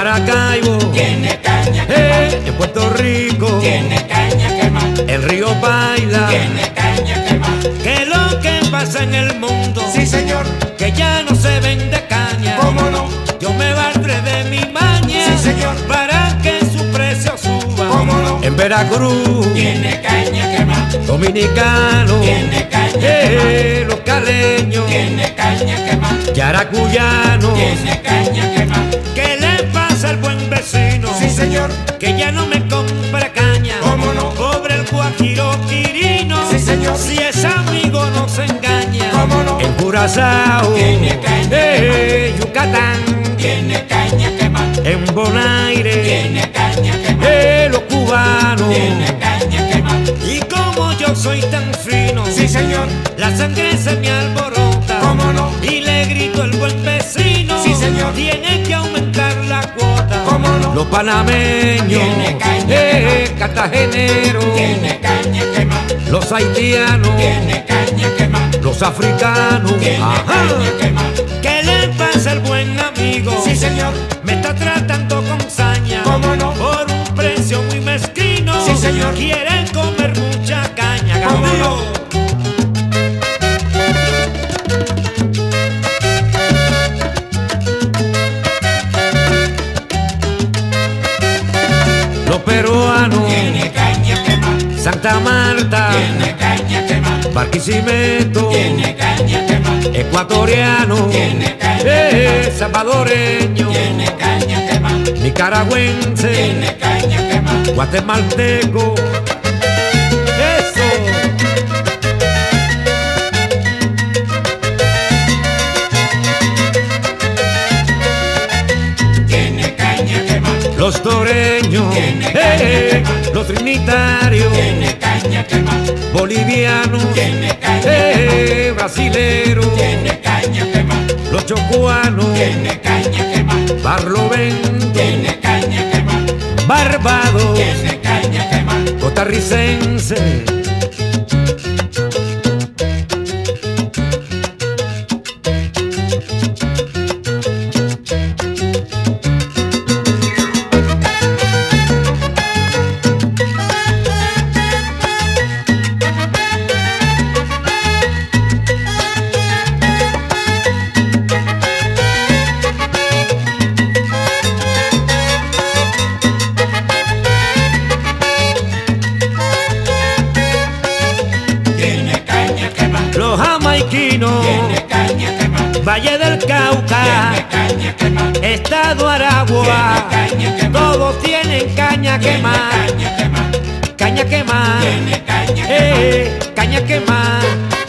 Maracaibo tiene caña quemada. en Puerto Rico Tiene caña quemada. el río baila. Tiene caña quemada. Que lo que pasa en el mundo, Sí, señor. que ya no se vende caña. ¿Cómo no? Yo me valdré de mi maña, Sí, señor. para que su precio suba. ¿Cómo no? En Veracruz, Tiene caña quemada. dominicano, Tiene caña quemada. los caleños, Tiene caña quemada. yaracuyanos. Tiene caña quemada. ¿Qué le pasa al buen vecino? Sí, señor. Que ya no me compra caña. ¿Cómo no? Pobre el guajiro quirino. Sí, señor. Si es amigo no se engaña. ¿Cómo no? En Curazao, Tiene caña Yucatán, Tiene caña quemada. en Bonaire, Tiene caña quemada. los cubanos. Tiene caña quemada. Y como yo soy tan fino, Sí, señor. la sangre se me alborota. ¿Cómo no? Y le grito al buen vecino. Sí, señor. Tiene que aumentar la cuota. ¿Cómo no? Los panameños, Tiene caña cartageneros, Tiene caña quemada. los haitianos, Tiene caña quemada. los africanos. Tiene Ajá. caña quemada. ¿Qué le pasa al buen amigo? Sí, señor. Me está tratando con saña. ¿Cómo no? Por un precio muy mezquino. Sí, señor. Quieren comer mucha caña. ¿Cómo Gaudio. no? Los peruanos, Tiene caña quemada. Santa Marta, Tiene caña quemada. Barquisimeto, Tiene caña quemada. ecuatoriano, Tiene caña salvadoreño, Tiene caña quemada. nicaragüense, Tiene caña quemada. guatemalteco. Eso. Tiene caña quemada. Los toreños, Tiene caña los trinitarios, Tiene caña quemada. bolivianos, Tiene caña brasileros, Tiene caña quemada. los chocuanos, Tiene caña quemada. barlovento, Tiene caña quemada. barbados, Tiene caña quemada. costarricense. Tiene caña quemada. Los jamaiquinos, Tiene caña quemada. Valle del Cauca, Tiene caña quemada. Estado Aragua, Tiene caña quemada. todos tienen caña quemada, Caña quemada. caña quemada, Tiene caña quemada. caña quemada.